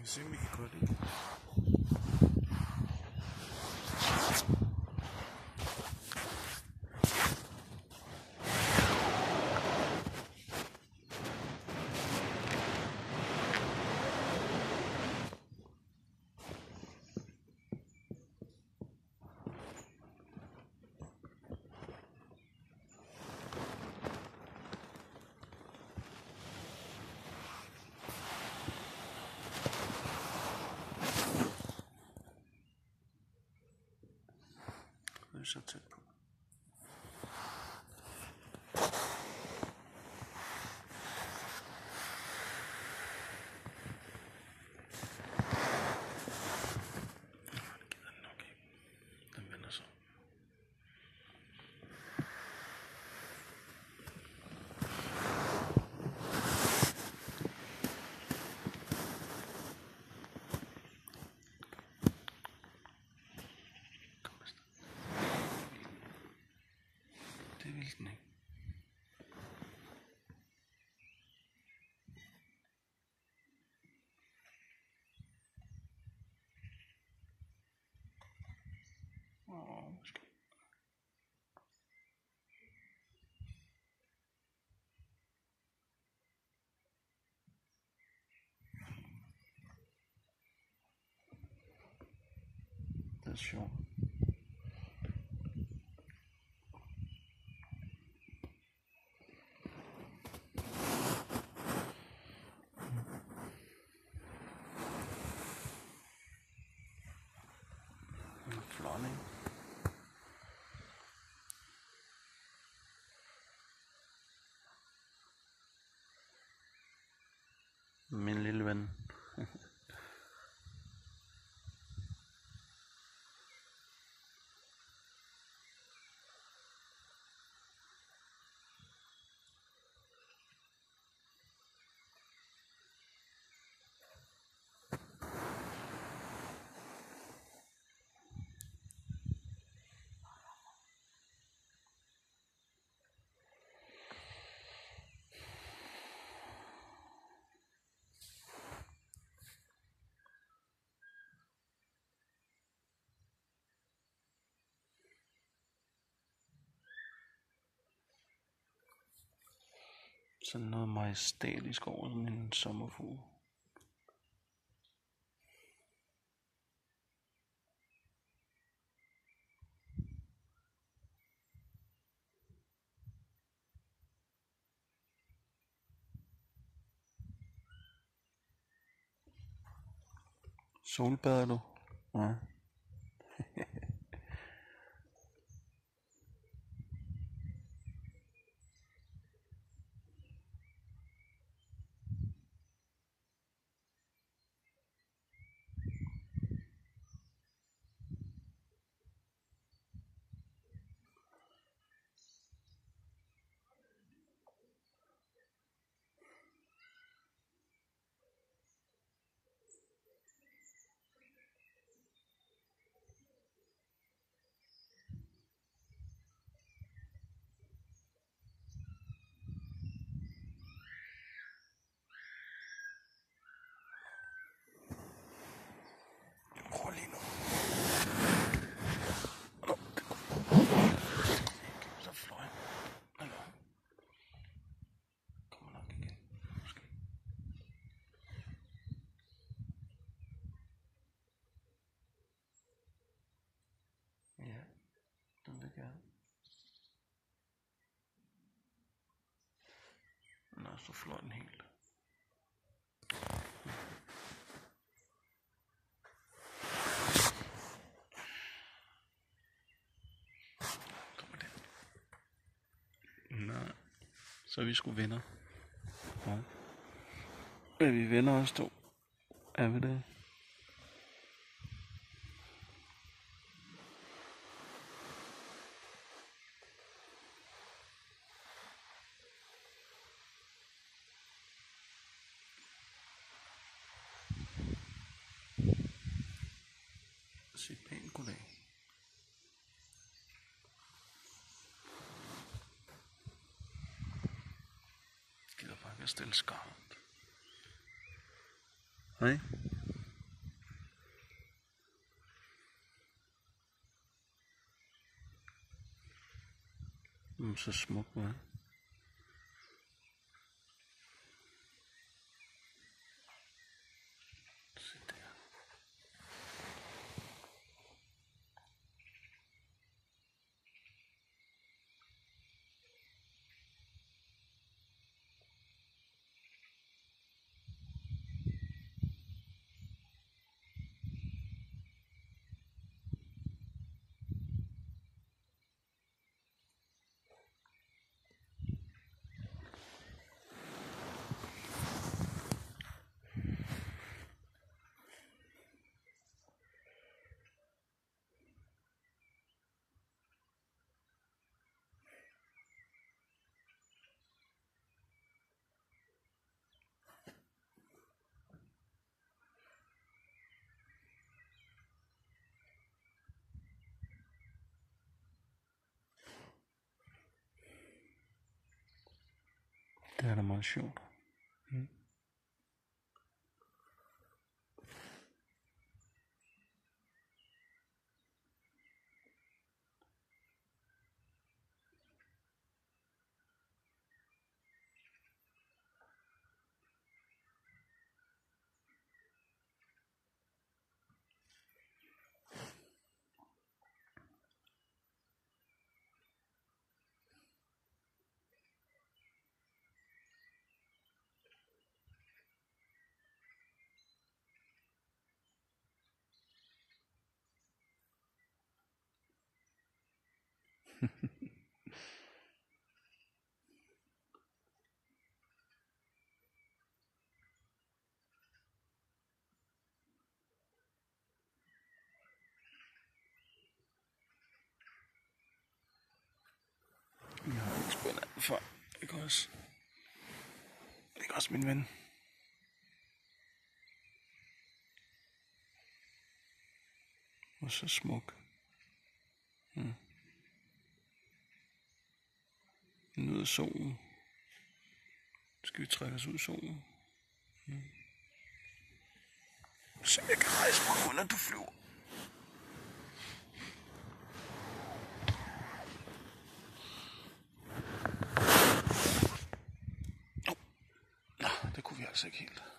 kan se, om vi kan gøre det. Det er så tæt på. Den vender sig. Det vil den ikke. Måske. Det er sjovt. Flot, ikke? Min lille ven. Sådan noget majestætisk over sådan en sommerfugl. Solbader du? Ja. Rolig nu. Så fløj. Hallo. Kommer nok igen. Måske. Ja, den vil gerne. Nå, så fløj den helt. Nej, så er vi sgu venner. Ja. Er vi venner også to? Er vi det? Sig pænt goddag. Gider bare ikke at stille skarpt. Hej. Så smuk, hva'? Se der. Det er da meget sjovt. Jeg har ikke spændt anden før. Ikke også? Ikke også, min ven? Og så smuk. Nyd solen. Skal vi trække os ud i solen? Så jeg kan rejse mig, uden at du flyver. Det kunne vi altså ikke helt.